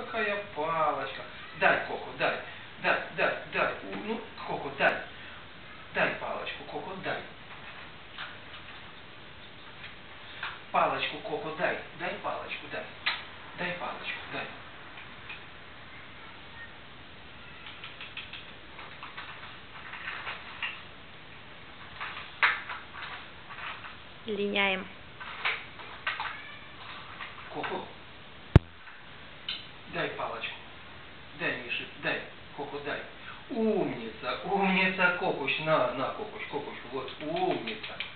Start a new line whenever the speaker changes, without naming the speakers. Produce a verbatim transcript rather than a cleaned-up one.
какая палочка. Дай, Коко, дай. Дай, дай, дай. У, ну, Коко, дай. Дай палочку, Коко, дай. Палочку, Коко, дай. Дай палочку, дай. Дай палочку, дай.
Линяем.
Коко, дай палочку. Дай, Миша, дай. Коко, дай. Умница, умница, Кокуш. На, на, Кокуш, Кокуш, вот, умница.